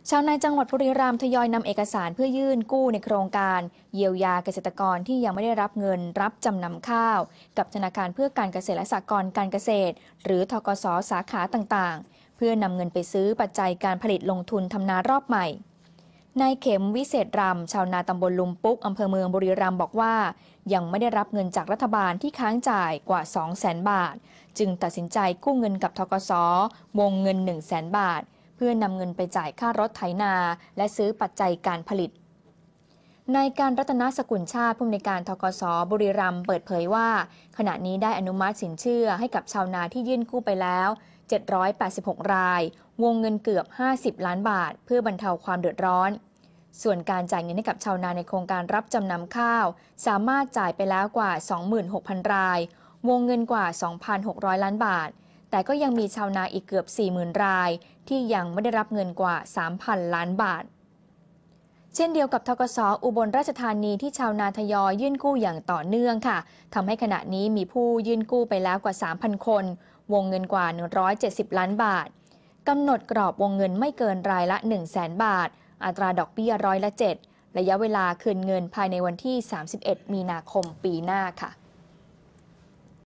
ชาวนาจังหวัดบุรีรัมย์ทยอยนำเอกสารเพื่อยื่นกู้ในโครงการเยียวยาเกษตรกรที่ยังไม่ได้รับเงินรับจำนำข้าวกับธนาคารเพื่อการเกษตรและสหกรณ์การเกษตรหรือธกส.สาขาต่างๆเพื่อนำเงินไปซื้อปัจจัยการผลิตลงทุนทำนารอบใหม่นายเข็มวิเศษรำชาวนาตำบลลุมปุ๊กอำเภอเมืองบุรีรัมย์บอกว่ายังไม่ได้รับเงินจากรัฐบาลที่ค้างจ่ายกว่า 200,000 บาทจึงตัดสินใจกู้เงินกับธกส.วงเงิน 100,000 บาทเพื่อนำเงินไปจ่ายค่ารถไถนาและซื้อปัจจัยการผลิตนายการรัตนสกุลชาติผู้อำนวยการธกส.บุรีรัมย์เปิดเผยว่าขณะนี้ได้อนุมัติสินเชื่อให้กับชาวนาที่ยื่นกู้ไปแล้ว786 รายวงเงินเกือบ50 ล้านบาทเพื่อบรรเทาความเดือดร้อนส่วนการจ่ายเงินให้กับชาวนาในโครงการรับจำนำข้าวสามารถจ่ายไปแล้วกว่า 26,000 รายวงเงินกว่า 2,600 ล้านบาทแต่ก็ยังมีชาวนาอีกเกือบ 40,000 รายที่ยังไม่ได้รับเงินกว่า 3,000 ล้านบาทเช่นเดียวกับธกส.อุบลราชธานีที่ชาวนาทยอยยื่นกู้อย่างต่อเนื่องค่ะทำให้ขณะนี้มีผู้ยื่นกู้ไปแล้วกว่า 3,000 คนวงเงินกว่า170 ล้านบาทกำหนดกรอบวงเงินไม่เกินรายละ 100,000 บาทอัตราดอกเบี้ย7%ระยะเวลาคืนเงินภายในวันที่ 31 มีนาคมปีหน้าค่ะ